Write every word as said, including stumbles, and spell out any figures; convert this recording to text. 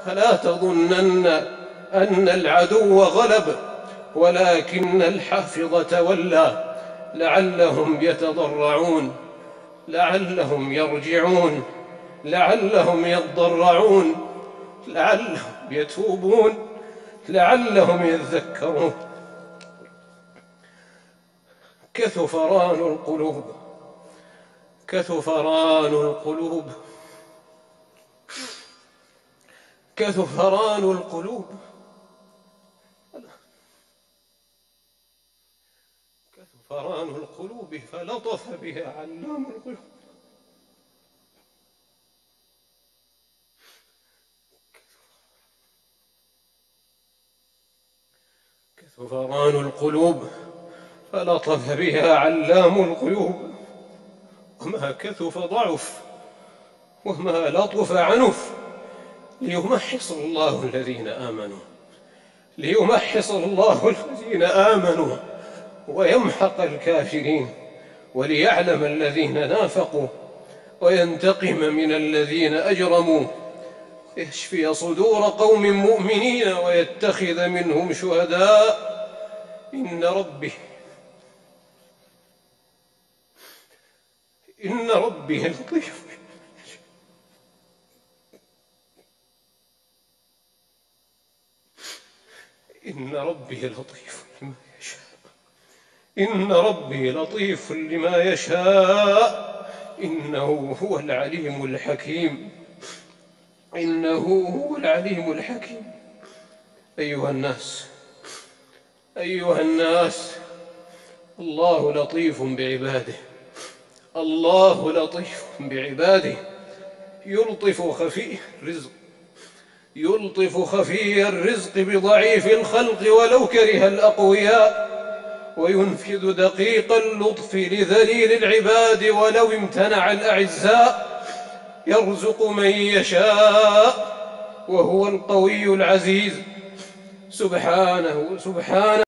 فلا تظنن أن العدو غلب ولكن الحافظ تولى، لعلهم يتضرعون، لعلهم يرجعون، لعلهم يضرعون، لعلهم يتوبون، لعلهم يذكرون. كثفران القلوب، كثفران القلوب، كثفران القلوب، كثفران القلوب فلطف بها علام الغيوب. كثفران القلوب فلطف بها علام الغيوب، وما كثف ضعف، وما لطف عنف، ليمحص الله الذين آمنوا، ليمحص الله الذين آمنوا ويمحق الكافرين، وليعلم الذين نافقوا وينتقم من الذين أجرموا، يشفي صدور قوم مؤمنين ويتخذ منهم شهداء. إن ربي إن ربي لطيف، إن ربي لطيف لما يشاء، إن ربي لطيف لما يشاء، إنه هو العليم الحكيم، إنه هو العليم الحكيم. أيها الناس، أيها الناس، الله لطيف بعباده، الله لطيف بعباده، يلطف خفي الرزق، يلطف خفي الرزق بضعيف الخلق ولو كره الأقوياء، وينفذ دقيق اللطف لذليل العباد ولو امتنع الأعزاء، يرزق من يشاء وهو القوي العزيز. سبحانه سبحانه